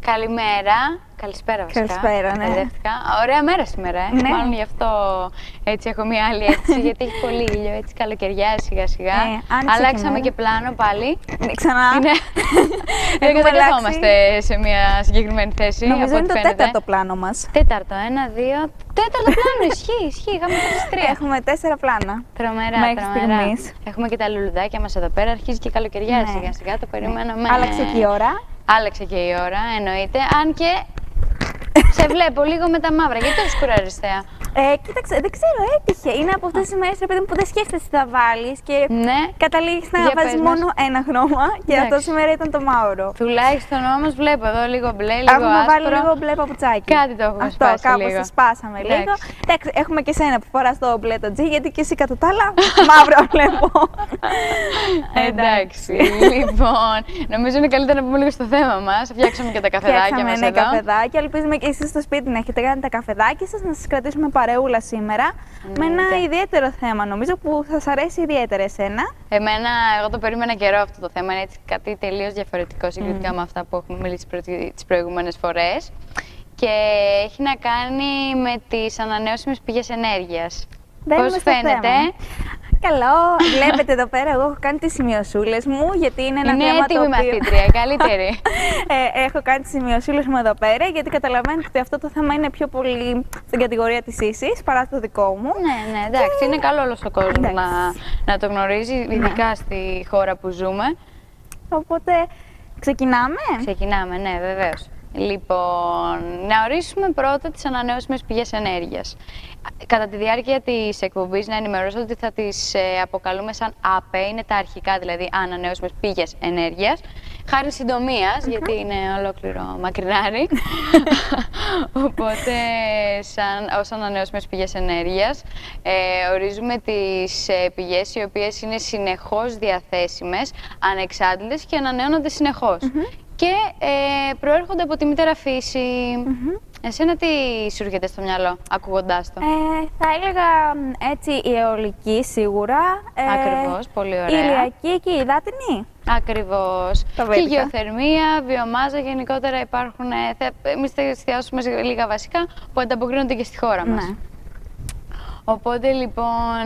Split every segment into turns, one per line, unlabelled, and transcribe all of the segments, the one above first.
Καλημέρα. Καλησπέρα βασικά.
Καλησπέρα, ναι.
Μπερδεύτηκα. Ωραία μέρα σήμερα,
Ναι.
Μάλλον γι' αυτό έτσι έχω μια άλλη αίσθηση, γιατί έχει πολύ ήλιο, έτσι καλοκαιριάζει σιγά σιγά. Αλλάξαμε και πλάνο πάλι.
Ναι, ξανά.
Ναι. Δεν
Έχουμε
καθόμαστε σε μια συγκεκριμένη θέση.
Νομίζω
από
είναι
ό,τι
το
φαίνεται.
τέταρτο πλάνο μας.
Τέταρτο, 1, 2. Τέταρτο πλάνο, ισχύει. Είχαμε τόσες 3.
Έχουμε 4 πλάνα.
Τρομερά,
μέχρι
τρομερά.
στιγμής.
Έχουμε και τα λουλουδάκια μας εδώ πέρα. Αρχίζει και καλοκαιριάζει
Ναι.
σιγά σιγά. Το περιμέναμε.
Άλλαξε και η ώρα.
Άλλαξε και η ώρα, εννοείται. Αν και σε βλέπω λίγο με τα μαύρα. Γιατί το σκουράρεις, Θέα?
Κοίταξε, δεν ξέρω, έτυχε. Είναι από αυτές τις μέρες, ρε παιδί μου, που δεν σκέφτεσαι τι θα βάλεις και
Ναι.
καταλήγεις να
Για
βάζεις
πες μας.
μόνο ένα χρώμα και
Εντάξει.
αυτό σήμερα ήταν το μαύρο.
Τουλάχιστον όμως βλέπω εδώ λίγο μπλε, λίγο
Έχουμε
άσπρο.
βάλει λίγο μπλε παπουτσάκι.
Κάτι το έχουμε
Αυτό,
σπάσει
κάπως
λίγο.
το σπάσαμε λίγο.
Εντάξει.
Εντάξει, έχουμε και σένα που φοράς το μπλε το τζι, γιατί και εσύ κατά τα άλλα μαύρο βλέπω.
Εντάξει, λοιπόν, νομίζω είναι καλύτερα να πούμε λίγο στο θέμα μας. Φτιάξαμε και τα καφεδάκια
Φτιάξαμε
μας
ναι,
εδώ.
καφεδάκια. Ελπίζουμε και εσείς στο σπίτι να έχετε κάνει τα καφεδάκια σας, να σας κρατήσουμε παρεούλα σήμερα. Με ένα ιδιαίτερο θέμα, νομίζω που θα σας αρέσει ιδιαίτερα εσένα.
Εγώ το περίμενα καιρό αυτό το θέμα. Είναι έτσι κάτι τελείως διαφορετικό συγκριτικά με αυτά που έχουμε μιλήσει τις προηγούμενες φορές. Και έχει να κάνει με τις ανανεώσιμες πηγές ενέργειας.
Μπαίνουμε
Πώς
στο
φαίνεται?
θέμα. Καλό, βλέπετε εδώ πέρα, εγώ έχω κάνει τις σημειωσούλες μου, γιατί είναι ένα
Είναι
θέμα
έτοιμη
το οποίο...
μαθήτρια, καλύτερη.
Έχω κάνει τις σημειωσούλες μου εδώ πέρα, γιατί καταλαβαίνετε ότι αυτό το θέμα είναι πιο πολύ στην κατηγορία της ίσης, παρά το δικό μου.
Ναι, εντάξει, είναι καλό όλος ο κόσμος
Εντάξει.
να το γνωρίζει, ειδικά στη χώρα που ζούμε.
Οπότε, ξεκινάμε.
Ξεκινάμε, ναι, βεβαίως. Λοιπόν, να ορίσουμε πρώτα τις ανανεώσιμες πηγές ενέργειας. Κατά τη διάρκεια της εκπομπής να ενημερώσω ότι θα τις αποκαλούμε σαν ΑΠΕ, είναι τα αρχικά δηλαδή ανανεώσιμες πηγές ενέργειας. Χάρη συντομίας, γιατί είναι ολόκληρο μακρινάρι. Οπότε, ως ανανεώσιμες πηγές ενέργειας, ορίζουμε τις πηγές οι οποίες είναι συνεχώς διαθέσιμες, ανεξάντλητες και ανανεώνονται συνεχώς. Και προέρχονται από τη μητέρα φύση. Εσένα τι σου έρχεται στο μυαλό, ακούγοντάς το?
Θα έλεγα έτσι η αιωλική σίγουρα.
Ακριβώς, πολύ
Η
ωραία.
ηλιακή και η υδάτινη.
Ακριβώς.
Το
Και
βρήκα.
γεωθερμία, βιομάζα, γενικότερα υπάρχουν. Εμείς θα εστιάσουμε σε λίγα βασικά που ανταποκρίνονται και στη χώρα μας.
Ναι.
Οπότε λοιπόν,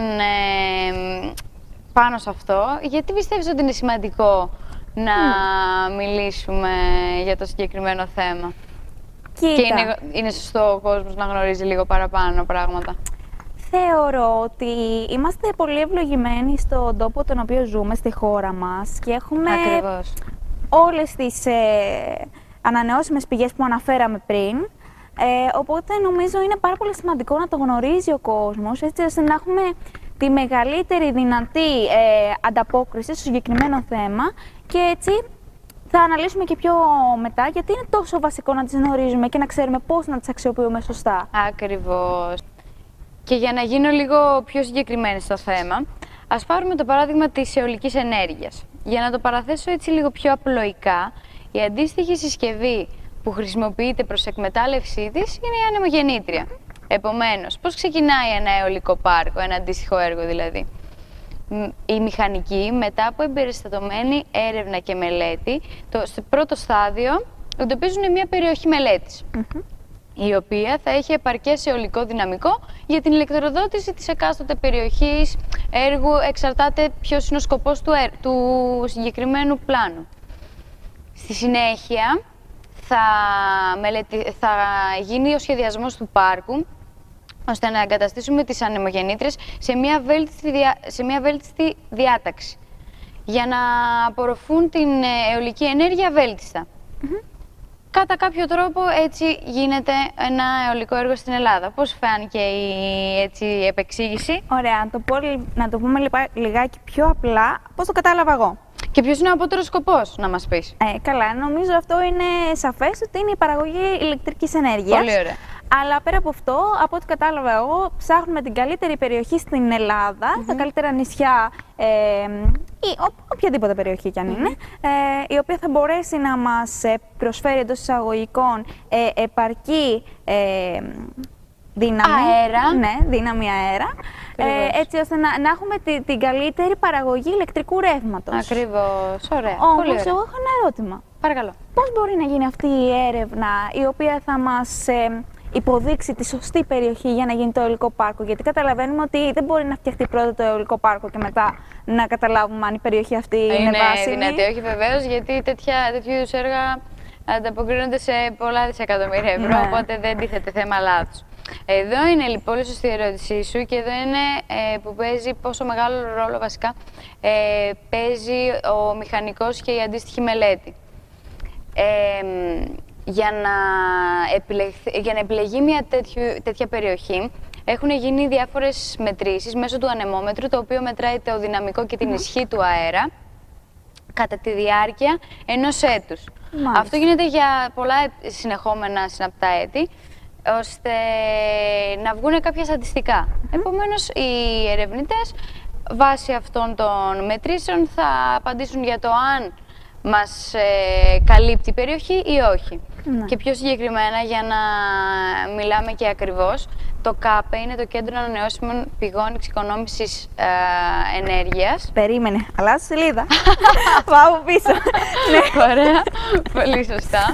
πάνω σε αυτό, γιατί πιστεύεις ότι είναι σημαντικό να μιλήσουμε για το συγκεκριμένο θέμα?
Κοίτα.
Και είναι σωστό ο κόσμος να γνωρίζει λίγο παραπάνω πράγματα?
Θεωρώ ότι είμαστε πολύ ευλογημένοι στον τόπο τον οποίο ζούμε, στη χώρα μας και έχουμε
Ακριβώς.
όλες τις ανανεώσιμες πηγές που αναφέραμε πριν. Οπότε νομίζω είναι πάρα πολύ σημαντικό να το γνωρίζει ο κόσμος, έτσι ώστε να έχουμε τη μεγαλύτερη δυνατή ανταπόκριση στο συγκεκριμένο θέμα και έτσι θα αναλύσουμε και πιο μετά γιατί είναι τόσο βασικό να τις γνωρίζουμε και να ξέρουμε πώς να τις αξιοποιούμε σωστά.
Ακριβώς. Και για να γίνω λίγο πιο συγκεκριμένη στο θέμα, ας πάρουμε το παράδειγμα της αιωλικής ενέργειας. Για να το παραθέσω έτσι λίγο πιο απλοϊκά, η αντίστοιχη συσκευή που χρησιμοποιείται προς εκμετάλλευσή της είναι η ανεμογεννήτρια. Επομένως, πώς ξεκινάει ένα αιωλικό πάρκο, ένα αντίστοιχο έργο δηλαδή? Η μηχανική, μετά από εμπεριστατωμένη έρευνα και μελέτη, στο πρώτο στάδιο εντοπίζουν μια περιοχή μελέτης, η οποία θα έχει επαρκές αιωλικό δυναμικό για την ηλεκτροδότηση της εκάστοτε περιοχής έργου, εξαρτάται ποιος είναι ο σκοπός του συγκεκριμένου πλάνου. Στη συνέχεια θα γίνει ο σχεδιασμός του πάρκου, ώστε να εγκαταστήσουμε τις ανεμογεννήτριες σε μια βέλτιστη διάταξη, για να απορροφούν την αιωλική ενέργεια βέλτιστα. Κατά κάποιο τρόπο έτσι γίνεται ένα αιωλικό έργο στην Ελλάδα. Πώς φάνηκε η επεξήγηση?
Ωραία, να το πούμε λιγάκι πιο απλά, πώς το κατάλαβα εγώ.
Και ποιος είναι ο απότερος σκοπός, να μας πεις?
Καλά, νομίζω αυτό είναι σαφές ότι είναι η παραγωγή ηλεκτρικής ενέργειας.
Πολύ ωραία.
Αλλά πέρα από αυτό, από ό,τι κατάλαβα εγώ, ψάχνουμε την καλύτερη περιοχή στην Ελλάδα, τα καλύτερα νησιά ή οποιαδήποτε περιοχή κι αν είναι, η οποία θα μπορέσει να μας προσφέρει εντός εισαγωγικών επαρκή δύναμη.
Αέρα.
Ναι, δύναμη αέρα. Έτσι ώστε να έχουμε την καλύτερη παραγωγή ηλεκτρικού ρεύματος.
Ακριβώς. Ωραία.
Όμως,
Πολύ ωραία.
εγώ έχω ένα ερώτημα.
Παρακαλώ.
Πώς μπορεί να γίνει αυτή η έρευνα η οποία θα μας υποδείξει τη σωστή περιοχή για να γίνει το αιωλικό πάρκο? Γιατί καταλαβαίνουμε ότι δεν μπορεί να φτιαχτεί πρώτα το αιωλικό πάρκο και μετά να καταλάβουμε αν η περιοχή αυτή είναι βάσιμη.
Είναι δυνατή, όχι βεβαίως, γιατί τέτοιου είδους έργα ανταποκρίνονται σε πολλά δισεκατομμύρια ευρώ, οπότε δεν τίθεται θέμα λάθος. Εδώ είναι λοιπόν πολύ σωστή η ερώτησή σου και εδώ είναι που παίζει πόσο μεγάλο ρόλο βασικά παίζει ο μηχανικός και η αντίστοιχη μελέτη. Για να επιλεγεί μια τέτοια περιοχή έχουν γίνει διάφορες μετρήσεις μέσω του ανεμόμετρου, το οποίο μετράει το δυναμικό και την ισχύ του αέρα κατά τη διάρκεια ενός έτους. Αυτό γίνεται για πολλά συνεχόμενα συναπτά έτη, ώστε να βγουν κάποια στατιστικά. Επομένως, οι ερευνητές βάσει αυτών των μετρήσεων θα απαντήσουν για το αν μας καλύπτει η περιοχή ή όχι. Και πιο συγκεκριμένα, για να μιλάμε και ακριβώς, το ΚΑΠΕ είναι το Κέντρο Ανανεώσιμων Πηγών Εξοικονόμησης Ενέργειας.
Περίμενε, αλλάζω σελίδα. Πάω πίσω.
Ωραία, πολύ σωστά.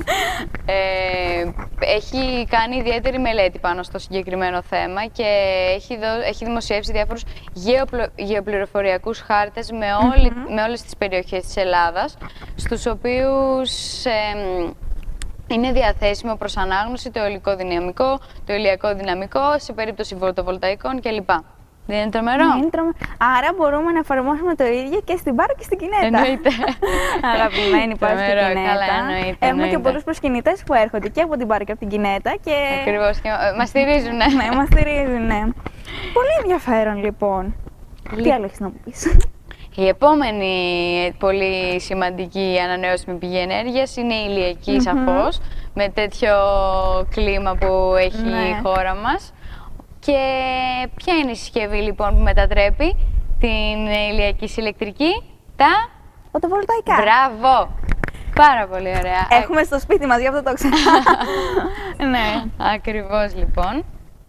Έχει κάνει ιδιαίτερη μελέτη πάνω στο συγκεκριμένο θέμα και έχει δημοσιεύσει διάφορους γεωπληροφοριακούς χάρτες με όλες τις περιοχές της Ελλάδας, στους οποίους είναι διαθέσιμο προς ανάγνωση το αιωλικό δυναμικό, το ηλιακό δυναμικό, σε περίπτωση φωτοβολταϊκών κλπ. Δεν είναι τρομερό?
Άρα μπορούμε να εφαρμόσουμε το ίδιο και στην Πάρο και στην Κινέτα.
Εννοείται.
Αγαπημένη Πάρο και Κινέτα.
Καλά, εννοείται.
Έχουμε και πολλούς προσκυνητές που έρχονται και από την Πάρο και από την Κινέτα.
Ακριβώς, και μας στηρίζουν.
Ναι, μας στηρίζουν. Πολύ ενδιαφέρον λοιπόν. Τι άλλο έχεις να μου πεις?
Η επόμενη πολύ σημαντική ανανεώσιμη πηγή ενέργειας είναι η ηλιακή, σαφώς, με τέτοιο κλίμα που έχει η χώρα μας. Και ποια είναι η συσκευή λοιπόν που μετατρέπει την ηλιακή σε ηλεκτρική? Τα
φωτοβολταϊκά.
Μπράβο! Πάρα πολύ ωραία.
Έχουμε στο σπίτι μας, γι' αυτό το ξέρω.
Ναι, ακριβώς λοιπόν.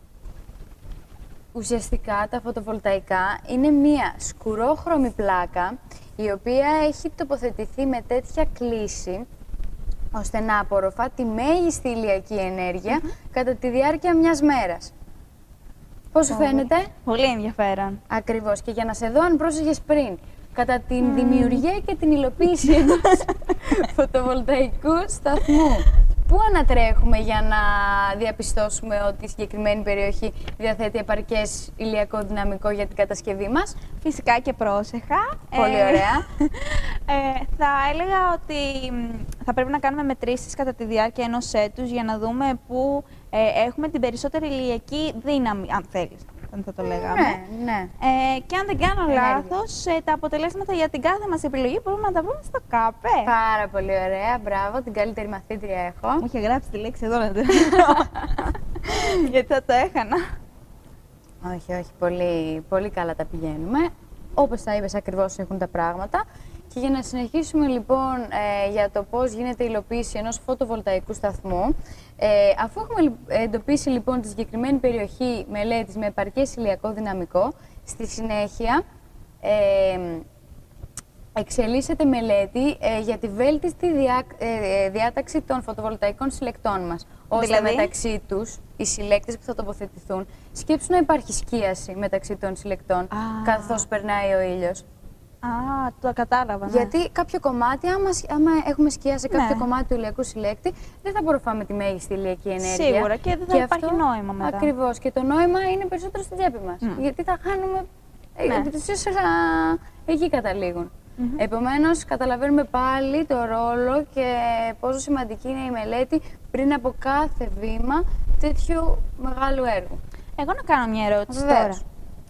Ουσιαστικά τα φωτοβολταϊκά είναι μία σκουρόχρωμη πλάκα η οποία έχει τοποθετηθεί με τέτοια κλίση ώστε να απορροφά τη μέγιστη ηλιακή ενέργεια κατά τη διάρκεια μιας μέρας. Πώς σου φαίνεται?
Πολύ ενδιαφέρον.
Ακριβώς. Και για να σε δω αν πρόσεχες πριν, κατά την δημιουργία και την υλοποίηση ενός φωτοβολταϊκού σταθμού, πού ανατρέχουμε για να διαπιστώσουμε ότι η συγκεκριμένη περιοχή διαθέτει επαρκές ηλιακό δυναμικό για την κατασκευή μας?
Φυσικά και πρόσεχα.
Πολύ ωραία.
Θα έλεγα ότι θα πρέπει να κάνουμε μετρήσεις κατά τη διάρκεια ενός έτους για να δούμε πού έχουμε την περισσότερη ηλιακή δύναμη, αν θέλεις. Θα το λέγαμε.
Ναι.
Και αν δεν κάνω λάθος, τα αποτελέσματα για την κάθε μας επιλογή μπορούμε να τα βρούμε στο ΚΑΠΕ.
Πάρα πολύ ωραία, μπράβο, την καλύτερη μαθήτρια έχω.
Μου είχε γράψει τη λέξη εδώ να το γιατί θα το έχανα.
Όχι, πολύ καλά τα πηγαίνουμε. Όπως τα είπες ακριβώς έχουν τα πράγματα. Και για να συνεχίσουμε λοιπόν για το πώς γίνεται η υλοποίηση ενός φωτοβολταϊκού σταθμού, αφού έχουμε εντοπίσει λοιπόν τη συγκεκριμένη περιοχή μελέτης με επαρκές ηλιακό δυναμικό, στη συνέχεια εξελίσσεται μελέτη για τη βέλτιστη διάταξη των φωτοβολταϊκών συλλεκτών μας. Ώστε μεταξύ τους, οι συλλέκτες που θα τοποθετηθούν, σκέψου να υπάρχει σκίαση μεταξύ των συλλεκτών καθώς περνάει ο ήλιος.
Το κατάλαβα.
Γιατί κάποιο κομμάτι, άμα έχουμε σκία σε κάποιο κομμάτι του ηλιακού συλλέκτη, δεν θα απορροφάμε τη μέγιστη ηλιακή ενέργεια.
Σίγουρα και δεν θα υπάρχει νόημα μετά.
Ακριβώς. Και το νόημα είναι περισσότερο στην τσέπη μας. Γιατί θα χάνουμε. Εκεί καταλήγουν. Επομένως, καταλαβαίνουμε πάλι το ρόλο και πόσο σημαντική είναι η μελέτη πριν από κάθε βήμα τέτοιου μεγάλου έργου.
Εγώ να κάνω μια ερώτηση τώρα.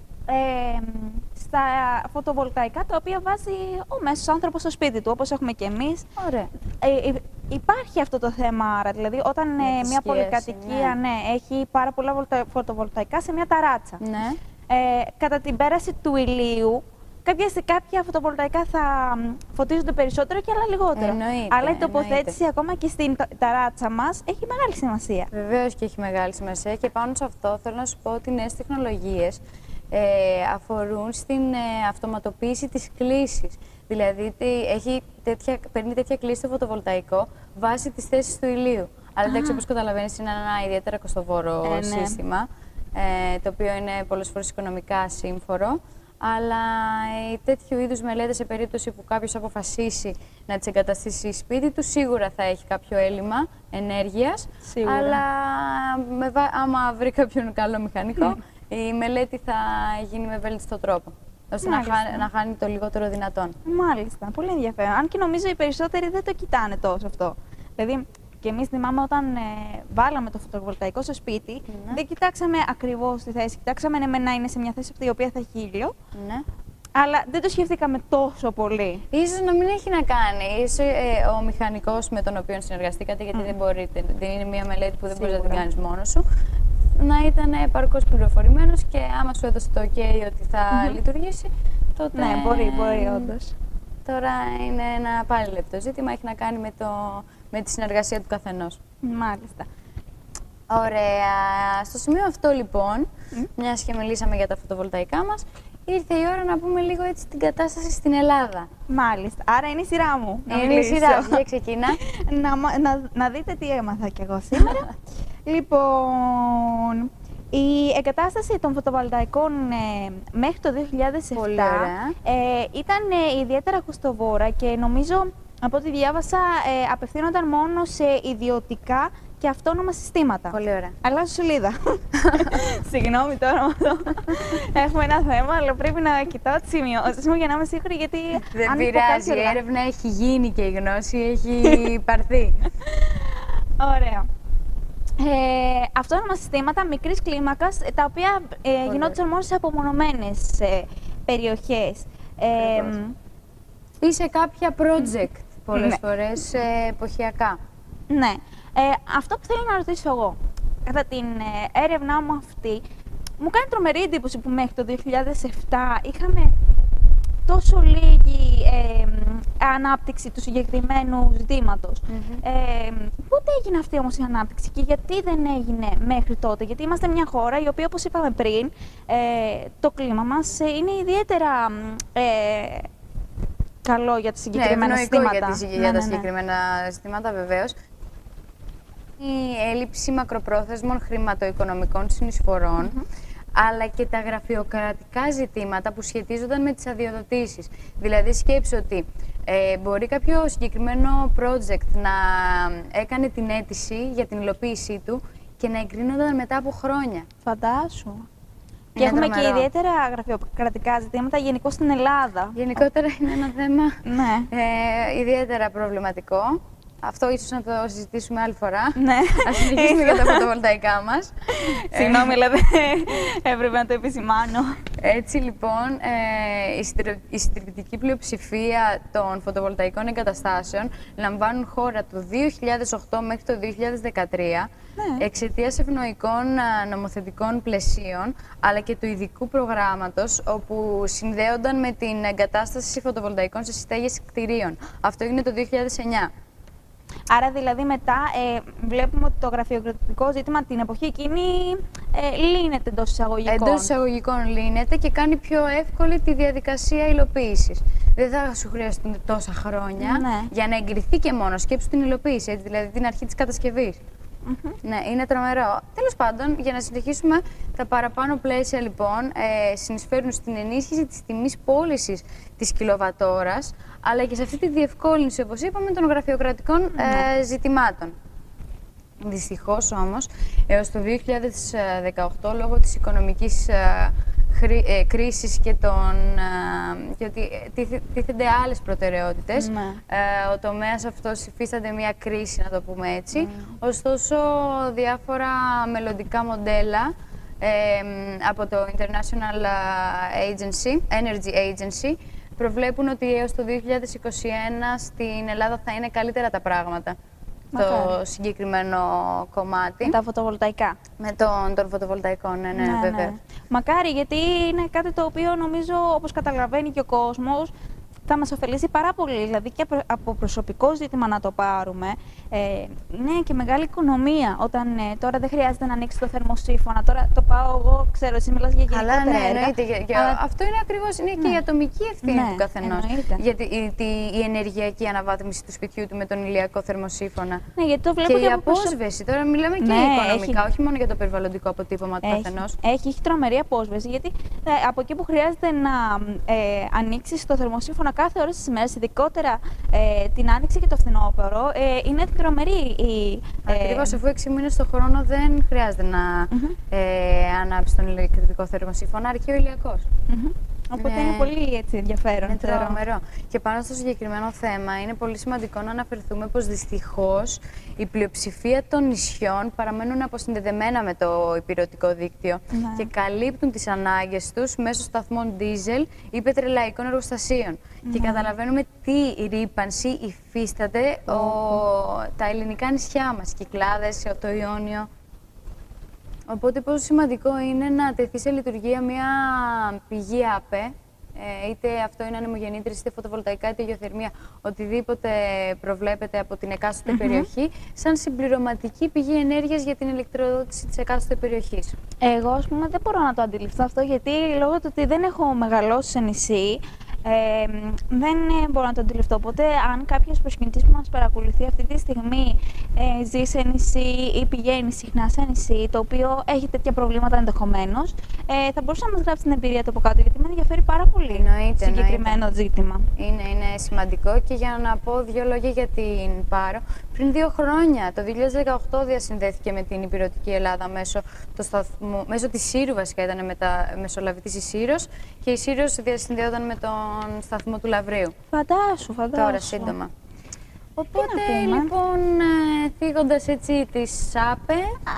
Στα φωτοβολταϊκά τα οποία βάζει ο μέσος άνθρωπος στο σπίτι του, όπως έχουμε και εμείς.
Ωραία.
Υπάρχει αυτό το θέμα, άρα, δηλαδή όταν μια πολυκατοικία έχει πάρα πολλά φωτοβολταϊκά σε μια ταράτσα. Κατά την πέραση του ηλίου, κάποια φωτοβολταϊκά θα φωτίζονται περισσότερο και άλλα λιγότερο. Αλλά η τοποθέτηση ακόμα και στην ταράτσα μας έχει μεγάλη σημασία.
Βεβαίως και έχει μεγάλη σημασία και πάνω σε αυτό θέλω να σου πω ότι νέες τεχνολογίες αφορούν στην αυτοματοποίηση της κλίσης. Δηλαδή, παίρνει τέτοια κλίση το φωτοβολταϊκό βάσει της θέσης του ηλίου. Αλλά εντάξει, όπως καταλαβαίνεις, είναι ένα ιδιαίτερα κοστοβόρο σύστημα, το οποίο είναι πολλές φορές οικονομικά σύμφορο. Αλλά τέτοιου είδους μελέτες, σε περίπτωση που κάποιος αποφασίσει να τις εγκαταστήσει σπίτι του, σίγουρα θα έχει κάποιο έλλειμμα ενέργειας.
Σίγουρα.
Αλλά άμα βρει κάποιον καλό μηχανικό, η μελέτη θα γίνει με βέλτιστο τρόπο, ώστε να χάνει το λιγότερο δυνατόν.
Μάλιστα, πολύ ενδιαφέρον. Αν και νομίζω οι περισσότεροι δεν το κοιτάνε τόσο αυτό. Δηλαδή, και εμείς θυμάμαι όταν βάλαμε το φωτοβολταϊκό στο σπίτι, δεν κοιτάξαμε ακριβώς τη θέση. Κοιτάξαμε να είναι σε μια θέση αυτή η οποία θα έχει ήλιο.
Ναι.
Αλλά δεν το σκεφτήκαμε τόσο πολύ.
Ίσως να μην έχει να κάνει. Ίσως ο μηχανικός με τον οποίο συνεργαστήκατε, γιατί δεν είναι μια μελέτη που δεν μπορείς να την κάνεις μόνος σου, να ήταν επαρκώς πληροφορημένος και άμα σου έδωσε το OK ότι θα λειτουργήσει, τότε...
Ναι, μπορεί όντως.
Τώρα είναι ένα πάλι λεπτό ζήτημα, έχει να κάνει με τη συνεργασία του καθενός.
Μάλιστα.
Ωραία. Στο σημείο αυτό λοιπόν, μιας και μιλήσαμε για τα φωτοβολταϊκά μας, ήρθε η ώρα να πούμε λίγο έτσι την κατάσταση στην Ελλάδα.
Μάλιστα. Άρα είναι η σειρά μου.
Είναι η σειρά σου. Για ξεκινά.
Να δείτε τι έμαθα κι εγώ σήμερα. Λοιπόν, η εγκατάσταση των φωτοβολταϊκών μέχρι το 2007 ήταν ιδιαίτερα κοστοβόρα και νομίζω, από ό,τι διάβασα, απευθύνονταν μόνο σε ιδιωτικά και αυτόνομα συστήματα.
Πολύ ωραία.
Αλλάζω σελίδα. Συγγνώμη τώρα με αυτό. Έχουμε ένα θέμα, αλλά πρέπει να κοιτάω τις σημειώσεις μου για να είμαι σίγουρη, γιατί
δεν πειράζει, η έρευνα έχει γίνει και η γνώση έχει πάρθει.
Ωραία. Αυτόνομα συστήματα μικρής κλίμακας, τα οποία γινόντουσαν μόνο σε απομονωμένες περιοχές.
Ή σε κάποια project, πολλές φορές εποχιακά.
Ναι. Αυτό που θέλω να ρωτήσω εγώ, κατά την έρευνά μου αυτή, μου κάνει τρομερή εντύπωση που μέχρι το 2007 είχαμε τόσο λίγη ανάπτυξη του συγκεκριμένου ζητήματος. Πότε έγινε αυτή όμως η ανάπτυξη και γιατί δεν έγινε μέχρι τότε? Γιατί είμαστε μια χώρα η οποία, όπως είπαμε πριν, το κλίμα μας είναι ιδιαίτερα καλό για τα συγκεκριμένα ζητήματα.
Για τα συγκεκριμένα ζητήματα, βεβαίως. Η έλλειψη μακροπρόθεσμων χρηματοοικονομικών συνεισφορών, αλλά και τα γραφειοκρατικά ζητήματα που σχετίζονταν με τις αδειοδοτήσεις. Δηλαδή, σκέψου ότι μπορεί κάποιο συγκεκριμένο project να έκανε την αίτηση για την υλοποίησή του και να εγκρίνονταν μετά από χρόνια.
Φαντάσου. Και έχουμε και ιδιαίτερα γραφειοκρατικά ζητήματα γενικώς στην Ελλάδα.
Γενικότερα είναι ένα θέμα ιδιαίτερα προβληματικό. Αυτό ίσως να το συζητήσουμε άλλη φορά.
Ναι.
Ας συνεχίσουμε για τα φωτοβολταϊκά μας.
Συγγνώμη, αλλά έπρεπε να το επισημάνω.
Έτσι λοιπόν, η συντριπτική πλειοψηφία των φωτοβολταϊκών εγκαταστάσεων λαμβάνουν χώρα το 2008 μέχρι το 2013 εξαιτίας ευνοϊκών νομοθετικών πλαισίων, αλλά και του ειδικού προγράμματος όπου συνδέονταν με την εγκατάσταση φωτοβολταϊκών σε στέγες κτηρίων. Αυτό έγινε το 2009.
Άρα δηλαδή μετά βλέπουμε ότι το γραφειοκρατικό ζήτημα την εποχή εκείνη λύνεται εντός εισαγωγικών.
Εντός εισαγωγικών λύνεται και κάνει πιο εύκολη τη διαδικασία υλοποίησης. Δεν θα σου χρειαστούν τόσα χρόνια για να εγκριθεί και μόνο. Σκέψου την υλοποίηση, έτσι, δηλαδή την αρχή της κατασκευής. Ναι, είναι τρομερό. Τέλος πάντων, για να συνεχίσουμε, τα παραπάνω πλαίσια λοιπόν συνεισφέρουν στην ενίσχυση της τιμής πώλησης της κιλοβατόρας, αλλά και σε αυτή τη διευκόλυνση, όπως είπαμε, των γραφειοκρατικών ζητημάτων. Δυστυχώς όμως, έως το 2018, λόγω της οικονομικής κρίσης και ότι τίθενται άλλες προτεραιότητες, ο τομέας αυτός υφίσταται μια κρίση, να το πούμε έτσι. Ωστόσο, διάφορα μελλοντικά μοντέλα από το International Energy Agency προβλέπουν ότι έως το 2021 στην Ελλάδα θα είναι καλύτερα τα πράγματα. Το συγκεκριμένο κομμάτι.
Με τα φωτοβολταϊκά.
Με των φωτοβολταϊκών, ναι, βέβαια.
Μακάρι, γιατί είναι κάτι το οποίο νομίζω, όπως καταλαβαίνει και ο κόσμος, θα μας ωφελήσει πάρα πολύ. Δηλαδή και από προσωπικό ζήτημα να το πάρουμε, είναι και μεγάλη οικονομία. Όταν τώρα δεν χρειάζεται να ανοίξει το θερμοσύφωνα, τώρα το πάω εγώ, ξέρω, εσύ μιλάς για γενικότερα
ναι,
έργα.
εννοείται. Αυτό είναι ακριβώς, και η ατομική ευθύνη του καθενός. Γιατί η ενεργειακή αναβάθμιση του σπιτιού του με τον ηλιακό θερμοσύφωνα.
Ναι, γιατί το βλέπω
και η απόσβεση. Τώρα μιλάμε και οικονομικά, όχι μόνο για το περιβαλλοντικό αποτύπωμα του καθενός.
Έχει τρομερή απόσβεση, γιατί από εκεί που χρειάζεται να ανοίξεις το θερμοσύφωνα κάθε ώρα της ημέρας, ειδικότερα την άνοιξη και το φθινόπωρο, είναι τρομερή η.
Ακριβώς, αφού 6 μήνες το χρόνο δεν χρειάζεται να ανάψει τον ηλεκτρικό θερμοσύφωνα, αρκεί ο ηλιακός.
Οπότε είναι πολύ έτσι, ενδιαφέρον.
Είναι τρομερό. Και πάνω στο συγκεκριμένο θέμα είναι πολύ σημαντικό να αναφερθούμε πως δυστυχώς η πλειοψηφία των νησιών παραμένουν αποσυνδεδεμένα με το υπηρετικό δίκτυο και καλύπτουν τις ανάγκες τους μέσω σταθμών ντίζελ ή πετρελαϊκών εργοστασίων. Και καταλαβαίνουμε τι ρύπανση υφίσταται τα ελληνικά νησιά μας, Κυκλάδες, το Ιόνιο. Οπότε πόσο σημαντικό είναι να τεθεί σε λειτουργία μια πηγή ΑΠΕ, είτε αυτό είναι ανεμογεννήτρηση, είτε φωτοβολταϊκά, είτε γεωθερμία, οτιδήποτε προβλέπεται από την εκάστοτε περιοχή, σαν συμπληρωματική πηγή ενέργειας για την ηλεκτροδότηση της εκάστοτε περιοχής.
Εγώ, ας πούμε, δεν μπορώ να το αντιληφθώ αυτό, γιατί λόγω του ότι δεν έχω μεγαλώσει σε νησί, δεν μπορώ να το αντιληφθώ. Οπότε, αν κάποιος προσκυνητής που μας παρακολουθεί αυτή τη στιγμή ζει σε νησί ή πηγαίνει συχνά σε νησί, το οποίο έχει τέτοια προβλήματα ενδεχομένως, θα μπορούσε να μας γράψει την εμπειρία του από κάτω, γιατί με ενδιαφέρει πάρα πολύ συγκεκριμένο ζήτημα.
Είναι σημαντικό. Και για να πω δύο λόγια για την Πάρο, πριν 2 χρόνια, το 2018, διασυνδέθηκε με την υπηρετική Ελλάδα μέσω της Σύρου, βασικά ήταν μεσολαβητής η Σύρος, και η Σύρος διασυνδέονταν με τον σταθμό του Λαβρίου.
Φαντάσου.
Τώρα σύντομα. Οπότε λοιπόν, θίγοντας έτσι τις ΑΠΕ,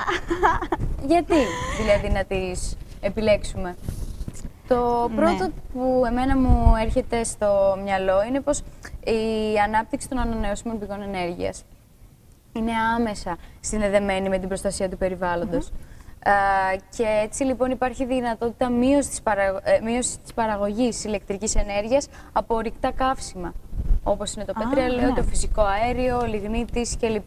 γιατί δηλαδή να τις επιλέξουμε? Το πρώτο που εμένα μου έρχεται στο μυαλό είναι πως η ανάπτυξη των ανανεώσιμων πηγών ενέργειας είναι άμεσα συνδεδεμένη με την προστασία του περιβάλλοντος. Και έτσι λοιπόν υπάρχει δυνατότητα μείωσης της παραγωγής ηλεκτρικής ενέργειας από ορυκτά καύσιμα, όπως είναι το πετρέλαιο, το φυσικό αέριο, ο λιγνίτης κλπ.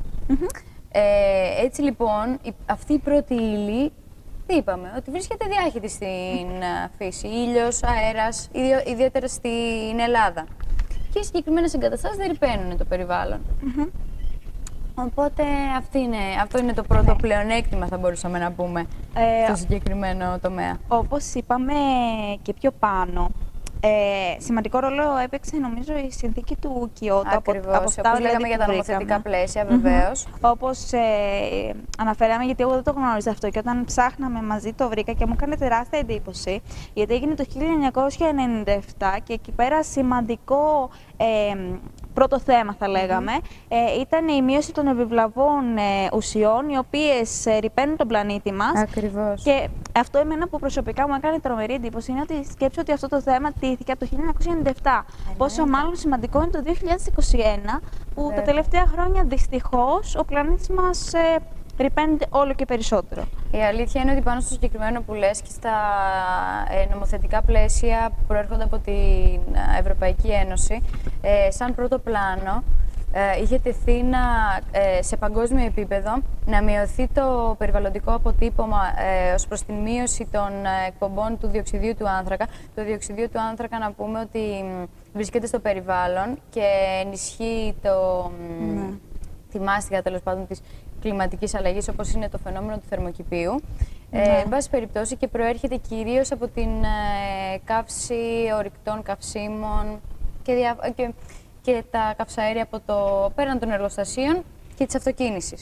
Έτσι λοιπόν, αυτή η πρώτη ύλη, τι είπαμε, ότι βρίσκεται διάχυτη στην φύση, ήλιος, αέρας, ιδιαίτερα στην Ελλάδα. Και οι συγκεκριμένες εγκαταστάσεις δεν ρυπαίνουν το περιβάλλον. Οπότε αυτό είναι το πρώτο πλεονέκτημα, θα μπορούσαμε να πούμε, στο συγκεκριμένο τομέα.
Όπως είπαμε και πιο πάνω, σημαντικό ρόλο έπαιξε, νομίζω, η συνθήκη του Κιώτο.
Ακριβώς, όπως λέγαμε για τα νομοθετικά πλαίσια, βεβαίως.
Όπως αναφέραμε, γιατί εγώ δεν το γνώριζα αυτό και όταν ψάχναμε μαζί το βρήκα και μου έκανε τεράστια εντύπωση, γιατί έγινε το 1997 και εκεί πέρα σημαντικό πρώτο θέμα, θα λέγαμε, ήταν η μείωση των επιβλαβών ουσιών, οι οποίες ρυπαίνουν τον πλανήτη μας.
Ακριβώς.
Και αυτό εμένα που προσωπικά μου έκανε τρομερή εντύπωση είναι ότι σκέψω ότι αυτό το θέμα τήθηκε από το 1997. Πόσο μάλλον σημαντικό είναι το 2021, που τα τελευταία χρόνια δυστυχώς ο πλανήτης μας ρυπαίνεται όλο και περισσότερο.
Η αλήθεια είναι ότι πάνω στο συγκεκριμένο που λες και στα νομοθετικά πλαίσια που προέρχονται από την Ευρωπαϊκή Ένωση, σαν πρώτο πλάνο, είχε τεθεί σε παγκόσμιο επίπεδο να μειωθεί το περιβαλλοντικό αποτύπωμα ως προς την μείωση των εκπομπών του διοξιδίου του άνθρακα. Το διοξιδίου του άνθρακα, να πούμε ότι βρίσκεται στο περιβάλλον και ενισχύει τη μάστιγα, τέλος πάντων, της κλιματικής αλλαγής, όπως είναι το φαινόμενο του θερμοκηπίου. Εν πάση περιπτώσει, και προέρχεται κυρίως από την καύση ορυκτών καυσίμων και τα καυσαέρια από πέραν των εργοστασίων και της αυτοκίνησης.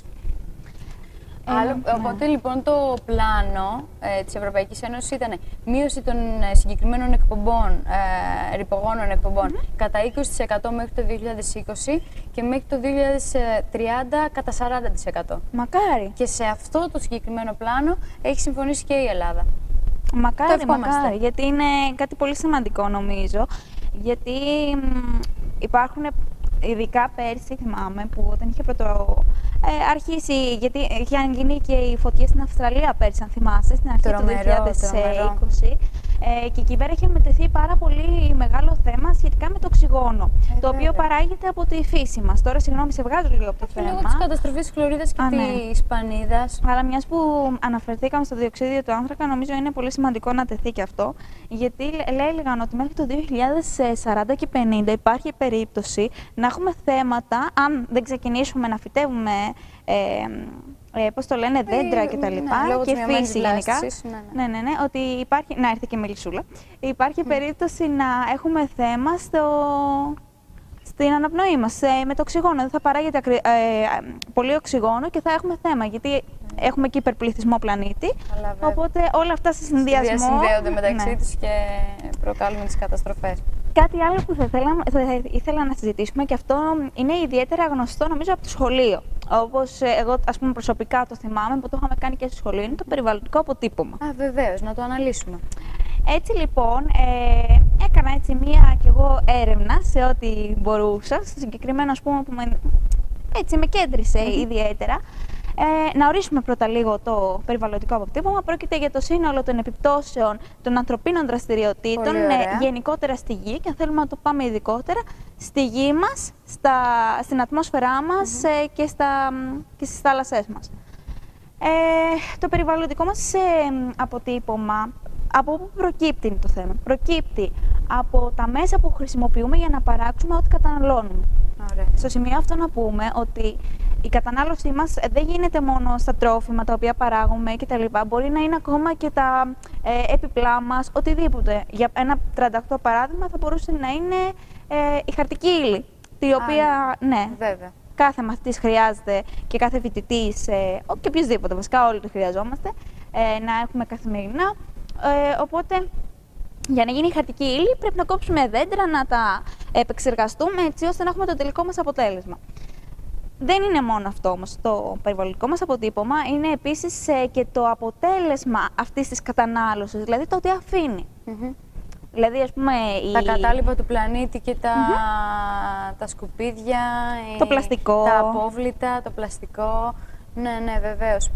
Οπότε λοιπόν το πλάνο της Ευρωπαϊκής Ένωσης ήταν μείωση των συγκεκριμένων εκπομπών, ρηπογόνων εκπομπών, κατά 20% μέχρι το 2020 και μέχρι το 2030 κατά 40%.
Μακάρι.
Και σε αυτό το συγκεκριμένο πλάνο έχει συμφωνήσει και η Ελλάδα.
Μακάρι, γιατί είναι κάτι πολύ σημαντικό, νομίζω. Γιατί υπάρχουν, ειδικά πέρσι, θυμάμαι, που όταν είχε αρχίσει, γιατί είχαν γίνει και οι φωτιές στην Αυστραλία πέρσι, αν θυμάσαι, στην αρχή του 2020. Και εκεί πέρα έχει μετρηθεί πάρα πολύ μεγάλο θέμα σχετικά με το οξυγόνο, το οποίο παράγεται από τη φύση μας. Τώρα, συγγνώμη, σε βγάζω λίγο από το θέμα.
Λόγω της καταστροφής της χλωρίδας και της πανίδας.
Αλλά μιας που αναφερθήκαμε στο διοξείδιο του άνθρακα, νομίζω είναι πολύ σημαντικό να τεθεί και αυτό, γιατί έλεγαν ότι μέχρι το 2040 και 50 υπάρχει περίπτωση να έχουμε θέματα, αν δεν ξεκινήσουμε να φυτεύουμε πώς το λένε, δέντρα κτλ. Και φύση γενικά. Ναι, ότι υπάρχει. Να έρθει και μελισσούλα. Υπάρχει περίπτωση να έχουμε θέμα στην αναπνοή μας, με το οξυγόνο. Δεν θα παράγεται πολύ οξυγόνο και θα έχουμε θέμα, γιατί έχουμε και υπερπληθυσμό πλανήτη. Οπότε όλα αυτά σε συνδυασμό
συνδέονται μεταξύ τους και προκαλούν τις καταστροφές.
Κάτι άλλο που θα ήθελα να συζητήσουμε, και αυτό είναι ιδιαίτερα γνωστό νομίζω από το σχολείο. Όπως εγώ, ας πούμε, προσωπικά το θυμάμαι που το είχαμε κάνει και στο σχολείο, είναι το περιβαλλοντικό αποτύπωμα.
Βεβαίως, να το αναλύσουμε.
Έτσι λοιπόν, έκανα έτσι μία κι εγώ έρευνα σε ό,τι μπορούσα, συγκεκριμένα ας πούμε που με κέντρισε ιδιαίτερα. Να ορίσουμε πρώτα λίγο το περιβαλλοντικό αποτύπωμα. Πρόκειται για το σύνολο των επιπτώσεων των ανθρωπίνων δραστηριοτήτων γενικότερα στη Γη, και αν θέλουμε να το πάμε ειδικότερα, στη Γη μας, στην ατμόσφαιρά μας και στις θάλασσές μας. Το περιβαλλοντικό μας αποτύπωμα, από πού προκύπτει είναι το θέμα? Προκύπτει από τα μέσα που χρησιμοποιούμε για να παράξουμε ό,τι καταναλώνουμε.
Ωραία.
Στο σημείο αυτό να πούμε ότι η κατανάλωσή μας δεν γίνεται μόνο στα τρόφιμα τα οποία παράγουμε κτλ. Μπορεί να είναι ακόμα και τα έπιπλά μας, οτιδήποτε. Για ένα 38 παράδειγμα θα μπορούσε να είναι η χαρτική ύλη, η οποία,
βέβαια,
κάθε μαθητής χρειάζεται και κάθε φοιτητής, και οποιοδήποτε, βασικά όλοι το χρειαζόμαστε, να έχουμε καθημερινά. Οπότε, για να γίνει η χαρτική ύλη πρέπει να κόψουμε δέντρα, να τα επεξεργαστούμε έτσι ώστε να έχουμε το τελικό μας αποτέλεσμα. Δεν είναι μόνο αυτό όμως το περιβαλλοντικό μας αποτύπωμα, είναι επίσης και το αποτέλεσμα αυτής της κατανάλωσης, δηλαδή το τι αφήνει. Δηλαδή, ας πούμε,
τα κατάλοιπα του πλανήτη και τα σκουπίδια,
το πλαστικό,
τα απόβλητα, το πλαστικό. Ναι, βεβαίως.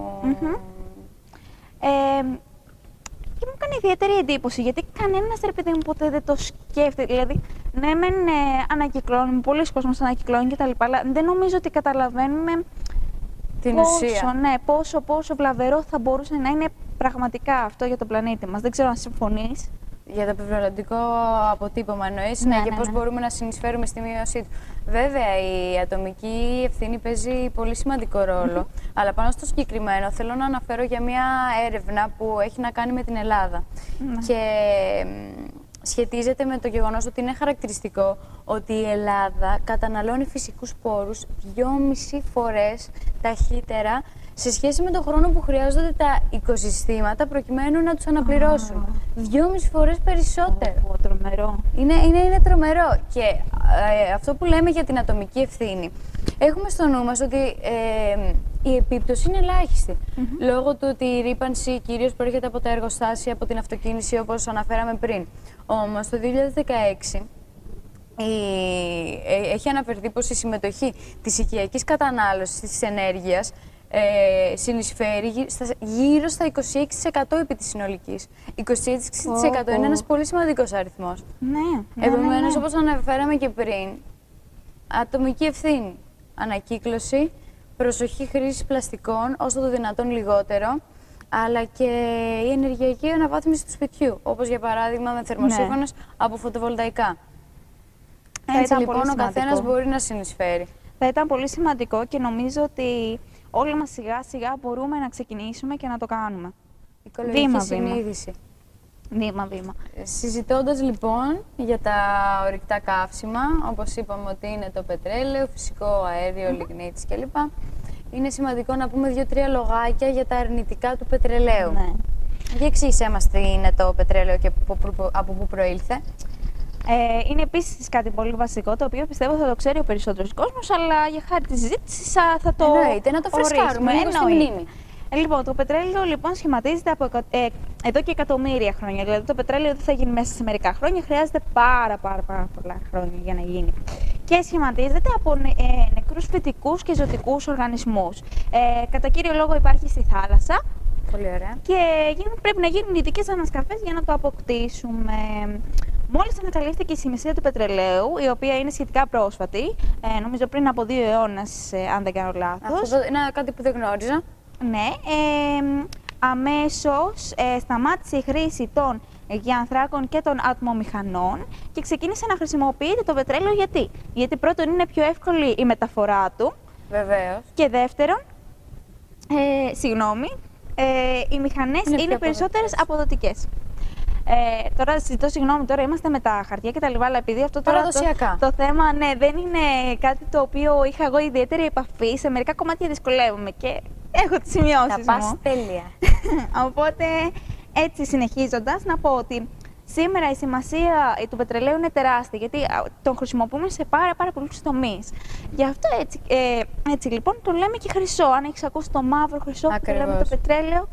Και μου έκανε ιδιαίτερη εντύπωση, γιατί κανένας, ρε παιδί μου, ποτέ δεν το σκέφτεται. Δηλαδή, ναι, ανακυκλώνουμε, πολλοί κόσμος ανακυκλώνει κτλ. Αλλά δεν νομίζω ότι καταλαβαίνουμε
την ουσία.
Πόσο βλαβερό θα μπορούσε να είναι πραγματικά αυτό για τον πλανήτη μας. Δεν ξέρω αν συμφωνείς.
Για το περιβαλλοντικό αποτύπωμα εννοείς, και πώς μπορούμε να συνεισφέρουμε στη μείωσή του. Βέβαια, η ατομική ευθύνη παίζει πολύ σημαντικό ρόλο, αλλά πάνω στο συγκεκριμένο θέλω να αναφέρω για μια έρευνα που έχει να κάνει με την Ελλάδα. Και σχετίζεται με το γεγονός ότι είναι χαρακτηριστικό ότι η Ελλάδα καταναλώνει φυσικούς πόρους 2,5 φορές ταχύτερα σε σχέση με τον χρόνο που χρειάζονται τα οικοσυστήματα προκειμένου να τους αναπληρώσουν. 2,5 φορές περισσότερο.
Τρομερό.
Είναι τρομερό. Και αυτό που λέμε για την ατομική ευθύνη, έχουμε στο νου μας ότι η επίπτωση είναι ελάχιστη. Λόγω του ότι η ρύπανση κυρίως προέρχεται από τα εργοστάσια, από την αυτοκίνηση, όπως αναφέραμε πριν. Όμως το 2016 έχει αναφερθεί πως η συμμετοχή της οικιακής κατανάλωσης της ενέργειας συνεισφέρει γύρω στα 26% επί της συνολικής. 26% είναι ένας πολύ σημαντικός αριθμός. Επομένως, όπως αναφέραμε και πριν, ατομική ευθύνη, ανακύκλωση, προσοχή χρήσης πλαστικών, όσο το δυνατόν λιγότερο, αλλά και η ενεργειακή αναβάθμιση του σπιτιού, όπως για παράδειγμα με θερμοσύφωνες από φωτοβολταϊκά. Έτσι λοιπόν ο καθένας μπορεί να συνεισφέρει.
Θα ήταν πολύ σημαντικό και νομίζω ότι όλοι μας σιγά σιγά μπορούμε να ξεκινήσουμε και να το κάνουμε.
Οικολογική συνείδηση.
Βήμα-βήμα.
Συζητώντας λοιπόν για τα ορυκτά καύσιμα, όπως είπαμε ότι είναι το πετρέλαιο, φυσικό αέριο, λιγνίτης κλπ. Είναι σημαντικό να πούμε 2-3 λογάκια για τα αρνητικά του πετρελαίου. Για εξήγησέ μας τι είναι το πετρέλαιο και από πού προήλθε.
Είναι επίσης κάτι πολύ βασικό, το οποίο πιστεύω θα το ξέρει ο περισσότερος κόσμος, αλλά για χάρη της συζήτησης θα το
εννοείται, να το φρεσκάρουμε λίγο στη μνήμη.
Λοιπόν, το πετρέλαιο λοιπόν σχηματίζεται από εδώ και εκατομμύρια χρόνια. Δηλαδή το πετρέλαιο δεν θα γίνει μέσα σε μερικά χρόνια, χρειάζεται πάρα πολλά χρόνια για να γίνει. Και σχηματίζεται από νεκρούς φυτικούς και ζωτικούς οργανισμούς. Κατά κύριο λόγο υπάρχει στη θάλασσα.
Πολύ ωραία.
Και πρέπει να γίνουν ειδικές ανασκαφές για να το αποκτήσουμε. Μόλις ανακαλύφθηκε η σημασία του πετρελαίου, η οποία είναι σχετικά πρόσφατη, νομίζω πριν από 2 αιώνες, αν δεν κάνω λάθος.
Αυτό είναι κάτι που δεν γνώριζα.
Ναι, αμέσως σταμάτησε η χρήση των γιανθράκων και των ατμομηχανών και ξεκίνησε να χρησιμοποιείται το πετρέλαιο. Γιατί πρώτον είναι πιο εύκολη η μεταφορά του.
Βεβαίως.
Και δεύτερον, οι μηχανές είναι περισσότερες αποδοτικές. Τώρα ζητώ συγγνώμη, τώρα είμαστε με τα χαρτιά και τα λοιπά, αλλά επειδή αυτό τώρα το θέμα δεν είναι κάτι το οποίο είχα εγώ ιδιαίτερη επαφή, σε μερικά κομμάτια δυσκολεύομαι και έχω τις σημειώσεις μου.
Τα πας τέλεια.
Οπότε, έτσι συνεχίζοντας, να πω ότι σήμερα η σημασία του πετρελαίου είναι τεράστια, γιατί τον χρησιμοποιούμε σε πάρα πολλούς τομείς. Γι' αυτό έτσι λοιπόν τον λέμε και χρυσό. Αν έχεις ακούσει το μαύρο χρυσό που το λέμε το πετρέλαιο,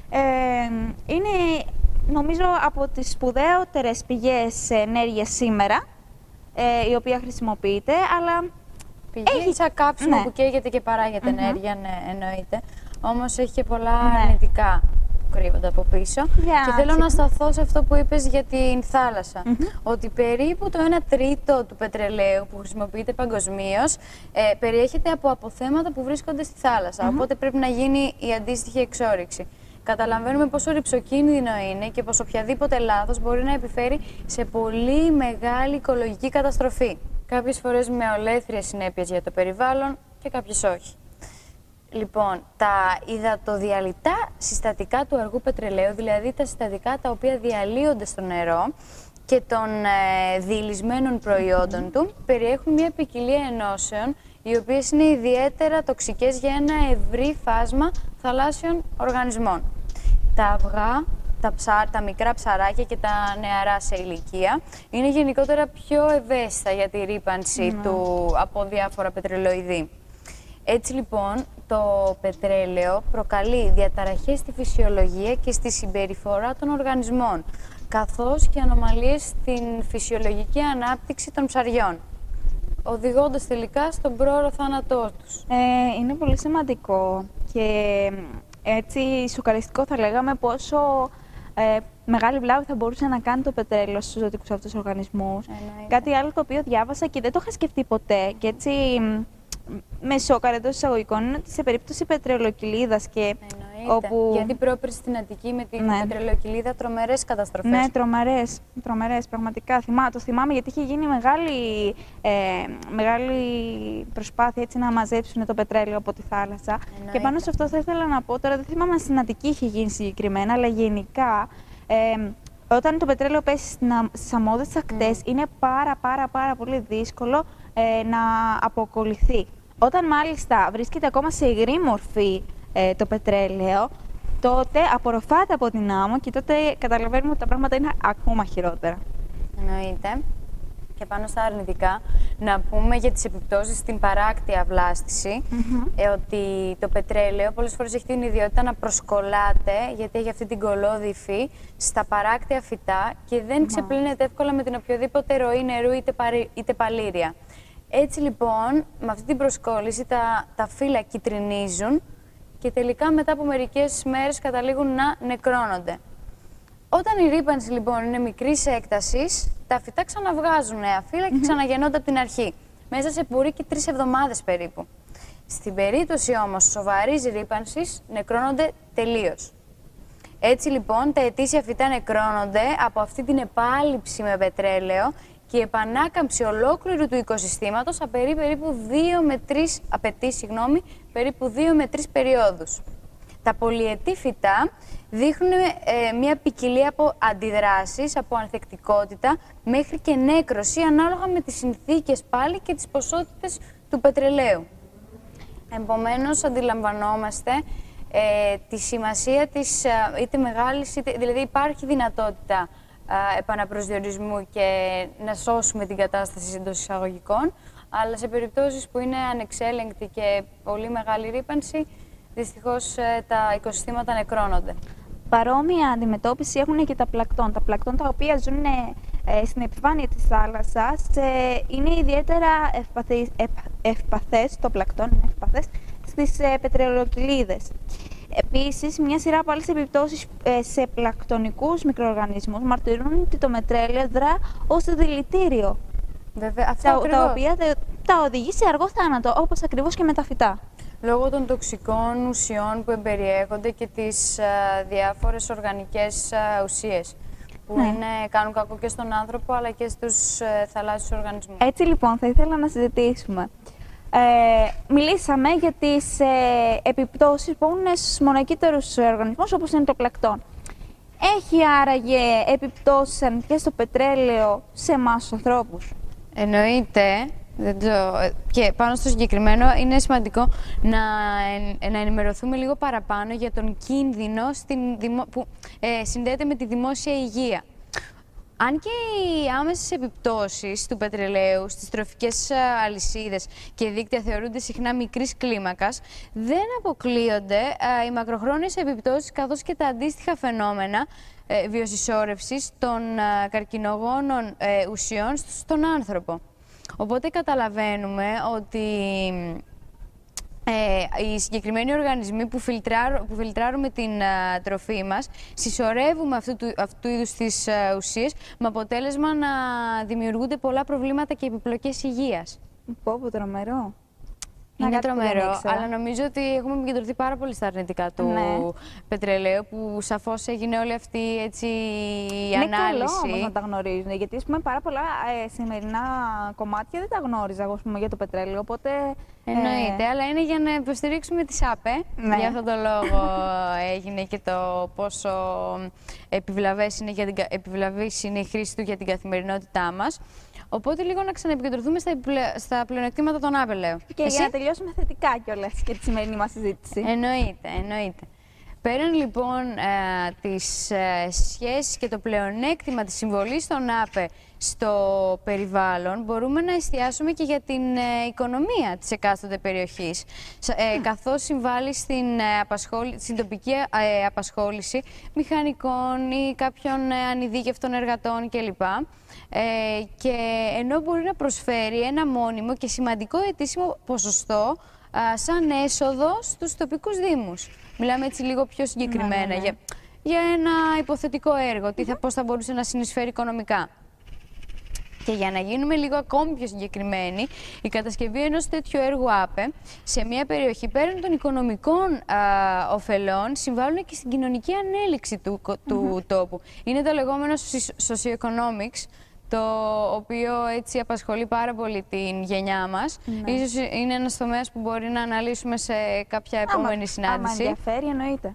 είναι νομίζω από τις σπουδαίωτερες πηγές ενέργειας σήμερα, η οποία χρησιμοποιείται, αλλά
έχει σαν κάψιμο που καίγεται και παράγεται ενέργεια, εννοείται. Όμως έχει και πολλά αρνητικά που κρύβονται από πίσω. Και θέλω να σταθώ σε αυτό που είπες για την θάλασσα. Ότι περίπου το 1/3 του πετρελαίου που χρησιμοποιείται παγκοσμίως περιέχεται από αποθέματα που βρίσκονται στη θάλασσα. Οπότε πρέπει να γίνει η αντίστοιχη εξόρυξη. Καταλαβαίνουμε πόσο ρυψοκίνδυνο είναι και πως οποιαδήποτε λάθος μπορεί να επιφέρει σε πολύ μεγάλη οικολογική καταστροφή. Κάποιες φορές με ολέθριες συνέπειες για το περιβάλλον και κάποιες όχι. Λοιπόν, τα υδατοδιαλυτά συστατικά του αργού πετρελαίου, δηλαδή τα συστατικά τα οποία διαλύονται στο νερό και των διηλυσμένων προϊόντων του, περιέχουν μια ποικιλία ενώσεων, οι οποίες είναι ιδιαίτερα τοξικές για ένα ευρύ φάσμα θαλάσσιων οργανισμών. Τα αυγά, τα μικρά ψαράκια και τα νεαρά σε ηλικία είναι γενικότερα πιο ευαίσθητα για τη ρύπανση από διάφορα πετρελοειδή. Έτσι λοιπόν, το πετρέλαιο προκαλεί διαταραχές στη φυσιολογία και στη συμπεριφορά των οργανισμών, καθώς και ανομαλίες στην φυσιολογική ανάπτυξη των ψαριών, οδηγώντας τελικά στον πρόωρο θάνατό τους.
Είναι πολύ σημαντικό και έτσι σοκαριστικό θα λέγαμε πόσο μεγάλη βλάβη θα μπορούσε να κάνει το πετρέλαιο στους ζωτικούς αυτούς οργανισμούς. Κάτι άλλο το οποίο διάβασα και δεν το είχα σκεφτεί ποτέ και έτσι με σόκαρε εντός εισαγωγικών είναι ότι σε περίπτωση πετρελοκυλίδας και όπου...
Γιατί πρόπερση στην Αττική με την πετρελοκυλίδα τρομερές καταστροφές.
Ναι, τρομερές, πραγματικά. Το θυμάμαι γιατί είχε γίνει μεγάλη προσπάθεια έτσι, να μαζέψουν το πετρέλαιο από τη θάλασσα. Και πάνω σε αυτό θα ήθελα να πω, τώρα δεν θυμάμαι αν στην Αττική είχε γίνει συγκεκριμένα, αλλά γενικά όταν το πετρέλαιο πέσει στις αμμώδες ακτές είναι πάρα πολύ δύσκολο να αποκολληθεί. Όταν μάλιστα βρίσκεται ακόμα σε υγρή μορφή το πετρέλαιο, τότε απορροφάται από την άμμο και τότε καταλαβαίνουμε ότι τα πράγματα είναι ακόμα χειρότερα.
Εννοείται. Και πάνω στα αρνητικά, να πούμε για τις επιπτώσεις στην παράκτια βλάστηση, ότι το πετρέλαιο πολλές φορές έχει την ιδιότητα να προσκολάται, γιατί έχει αυτή την κολώδη υφή, στα παράκτια φυτά και δεν ξεπλύνεται εύκολα με την οποιοδήποτε ροή νερού είτε παλήρια. Έτσι λοιπόν, με αυτή την προσκόλληση τα φύλλα κυτρινίζουν και τελικά μετά από μερικές μέρες καταλήγουν να νεκρώνονται. Όταν η ρύπανση λοιπόν είναι μικρής έκτασης, τα φυτά ξαναβγάζουν νέα φύλλα και ξαναγεννώνται από την αρχή, μέσα σε μπορεί και 3 εβδομάδες περίπου. Στην περίπτωση όμως σοβαρής ρύπανσης, νεκρώνονται τελείως. Έτσι λοιπόν, τα ετήσια φυτά νεκρώνονται από αυτή την επάλυψη με πετρέλαιο και η επανάκαμψη ολόκληρου του οικοσυστήματος απαιτεί περίπου 2 με 3 περιόδους. Τα πολυετή φυτά δείχνουν μια ποικιλία από αντιδράσεις, από ανθεκτικότητα μέχρι και νέκρωση ανάλογα με τις συνθήκες πάλι και τις ποσότητες του πετρελαίου. Επομένως, αντιλαμβανόμαστε τη σημασία της είτε μεγάλης, δηλαδή υπάρχει δυνατότητα επαναπροσδιορισμού και να σώσουμε την κατάσταση εντός εισαγωγικών, αλλά σε περιπτώσεις που είναι ανεξέλεγκτη και πολύ μεγάλη ρύπανση, δυστυχώς τα οικοσυστήματα νεκρώνονται.
Παρόμοια αντιμετώπιση έχουν και τα πλακτόν. Τα πλακτόν τα οποία ζουν στην επιφάνεια της θάλασσας είναι ιδιαίτερα ευπαθές, το πλακτόν είναι ευπαθές, στις πετρελοκυλίδες. Επίσης, μια σειρά από άλλες επιπτώσεις σε πλακτονικούς μικροοργανισμούς μαρτυρούν ότι το πετρέλαιο δρά ως δηλητήριο.
Βέβαια, αυτό
Τα οποία τα οδηγεί σε αργό θάνατο, όπως ακριβώς και με τα φυτά.
Λόγω των τοξικών ουσιών που εμπεριέχονται και τις διάφορες οργανικές ουσίες που κάνουν κακό και στον άνθρωπο αλλά και στους θαλάσσιους οργανισμούς.
Έτσι λοιπόν θα ήθελα να συζητήσουμε. Μιλήσαμε για τις επιπτώσεις που έχουν στους μονακύτερους οργανισμούς όπως είναι το πλακτόν. Έχει άραγε επιπτώσεις αρνητικές στο πετρέλαιο σε εμάς τους ανθρώπους?
Εννοείται. Και πάνω στο συγκεκριμένο είναι σημαντικό να ενημερωθούμε λίγο παραπάνω για τον κίνδυνο που συνδέεται με τη δημόσια υγεία. Αν και οι άμεσες επιπτώσεις του πετρελαίου στις τροφικές αλυσίδες και δίκτυα θεωρούνται συχνά μικρής κλίμακας, δεν αποκλείονται οι μακροχρόνιες επιπτώσεις καθώς και τα αντίστοιχα φαινόμενα βιοσυσσόρευσης των καρκινογόνων ουσιών στον άνθρωπο. Οπότε καταλαβαίνουμε ότι οι συγκεκριμένοι οργανισμοί που φιλτράρουμε την τροφή μας συσσωρεύουμε αυτού του είδους τις ουσίες με αποτέλεσμα να δημιουργούνται πολλά προβλήματα και επιπλοκές υγείας.
Πω, τρομερό.
Είναι τρομερό, αλλά νομίζω ότι έχουμε επικεντρωθεί πάρα πολύ στα αρνητικά του πετρελαίου, που σαφώς έγινε όλη αυτή έτσι, η ανάλυση.
Είναι καλό όμως να τα γνωρίζουν, γιατί πάρα πολλά σημερινά κομμάτια δεν τα γνώριζα εγώ για το πετρέλαιο, οπότε...
Εννοείται, αλλά είναι για να υποστηρίξουμε τη ΣΑΠΕ. Για αυτόν τον λόγο έγινε και το πόσο επιβλαβής είναι η χρήση του για την καθημερινότητά μας. Οπότε λίγο να ξαναεπικεντρωθούμε στα πλεονεκτήματα των άπελ, λέω.
Και για να τελειώσουμε θετικά κιόλας και τη σημερινή μας συζήτηση.
Εννοείται. Πέραν λοιπόν τις σχέσεις και το πλεονέκτημα της συμβολής των ΑΠΕ στο περιβάλλον, μπορούμε να εστιάσουμε και για την οικονομία της εκάστοτε περιοχής, καθώς συμβάλλει στην τοπική απασχόληση μηχανικών ή κάποιων ανειδίκευτων εργατών κλπ. Και ενώ μπορεί να προσφέρει ένα μόνιμο και σημαντικό ετήσιμο ποσοστό σαν έσοδο στους τοπικούς δήμους. Μιλάμε έτσι λίγο πιο συγκεκριμένα για ένα υποθετικό έργο, πώς θα μπορούσε να συνεισφέρει οικονομικά. Και για να γίνουμε λίγο ακόμη πιο συγκεκριμένοι, η κατασκευή ενός τέτοιου έργου ΑΠΕ σε μια περιοχή πέραν των οικονομικών ωφελών συμβάλλουν και στην κοινωνική ανέλυξη του τόπου. Είναι το λεγόμενο socioeconomics, το οποίο έτσι απασχολεί πάρα πολύ την γενιά μας. Ίσως είναι ένας τομέας που μπορεί να αναλύσουμε σε κάποια επόμενη συνάντηση.
Άμα ενδιαφέρει, εννοείται.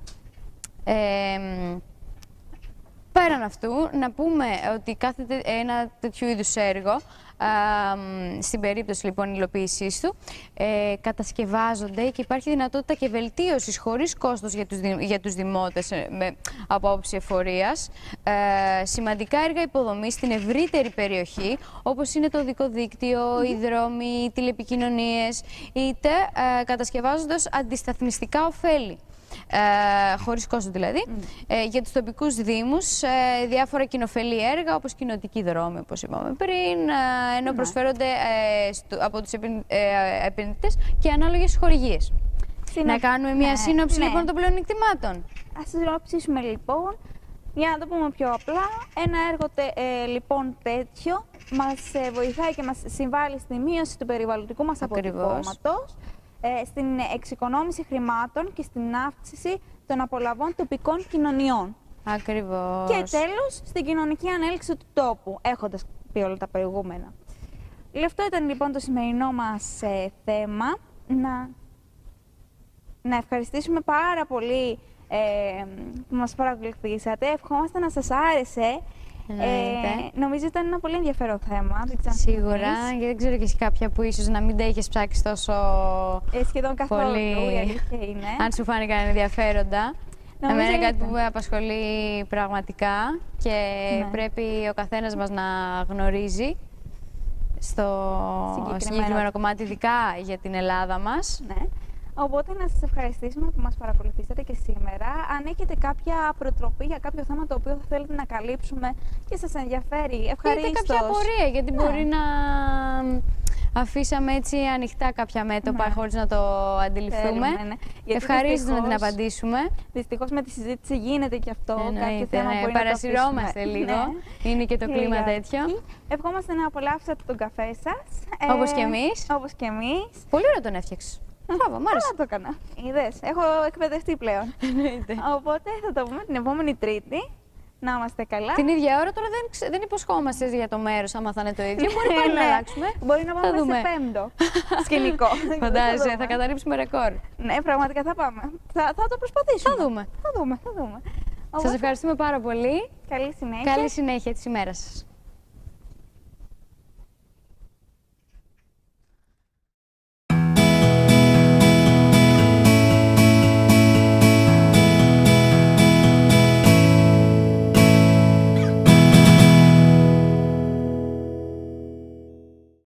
Πέραν αυτού, να πούμε ότι κάθε ένα τέτοιου είδους έργο, στην περίπτωση λοιπόν υλοποίησής του, κατασκευάζονται και υπάρχει δυνατότητα και βελτίωσης χωρίς κόστος για τους δημότες από άποψη εφορίας. Σημαντικά έργα υποδομής στην ευρύτερη περιοχή, όπως είναι το οδικό δίκτυο, οι δρόμοι, οι τηλεπικοινωνίες, είτε κατασκευάζονται ως αντισταθμιστικά ωφέλη. Χωρίς κόστος δηλαδή, για τους τοπικούς δήμους, διάφορα κοινοφελή έργα όπως κοινοτικοί δρόμοι, όπως είπαμε πριν, ενώ προσφέρονται από τους επενδυτές και ανάλογες χορηγίες. Να κάνουμε μια σύνοψη λοιπόν των πλεονεκτημάτων.
Ας συνοψίσουμε λοιπόν, για να το πούμε πιο απλά. Ένα έργο λοιπόν τέτοιο μας βοηθάει και μας συμβάλλει στη μείωση του περιβαλλοντικού μας αποτυπώματος, στην εξοικονόμηση χρημάτων και στην αύξηση των απολαβών τοπικών κοινωνιών.
Ακριβώς.
Και τέλος, στην κοινωνική ανέλυξη του τόπου, έχοντας πει όλα τα προηγούμενα. Αυτό ήταν λοιπόν το σημερινό μας θέμα. Να ευχαριστήσουμε πάρα πολύ που μας παρακολουθήσατε. Ευχόμαστε να σας άρεσε. Νομίζω ήταν ένα πολύ ενδιαφέρον θέμα.
Σίγουρα, γιατί δεν ξέρω και εσύ κάποια που ίσως να μην τα είχες ψάξει τόσο
σχεδόν καθόλου,
πολύ,
η αλήθεια είναι.
αν σου φάνηκαν ενδιαφέροντα. Εμένα είναι κάτι που με απασχολεί πραγματικά και πρέπει ο καθένας μας να γνωρίζει στο συγκεκριμένο κομμάτι, ειδικά για την Ελλάδα μας.
Οπότε να σας ευχαριστήσουμε που μας παρακολουθήσατε και σήμερα. Αν έχετε κάποια προτροπή για κάποιο θέμα το οποίο θα θέλετε να καλύψουμε και σας ενδιαφέρει, ευχαρίστως.
Είτε κάποια απορία, γιατί μπορεί να αφήσαμε έτσι ανοιχτά κάποια μέτωπα χωρίς να το αντιληφθούμε. Ευχαρίστως να την απαντήσουμε.
Δυστυχώς με τη συζήτηση γίνεται και αυτό. Κάποιο θέμα μπορεί
παρασυρώμαστε λίγο. Είναι και το κλίμα τέτοιο.
Ευχόμαστε να απολαύσετε τον καφέ σας.
Όπως και εμείς.
Όπως και εμείς.
Πολύ ωραίο τον έφτιαξες. Μπράβο, μ' άρεσε.
Καλά το έκανα. Είδες, έχω εκπαιδευτεί πλέον. Οπότε θα το πούμε την επόμενη Τρίτη. Να είμαστε καλά.
Την ίδια ώρα τώρα δεν υποσχόμαστε για το μέρος, άμα θα είναι το ίδιο. Μπορεί πάλι να αλλάξουμε.
Μπορεί να πάμε σε πέμπτο σκηνικό.
Φαντάζεσαι, θα καταρρύψουμε ρεκόρ.
Ναι, πραγματικά θα πάμε. Θα το προσπαθήσουμε.
Θα δούμε.
Θα δούμε.
Σας ευχαριστούμε πάρα πολύ.
Καλή συνέχεια.
Καλή συνέχεια της ημέρας σας.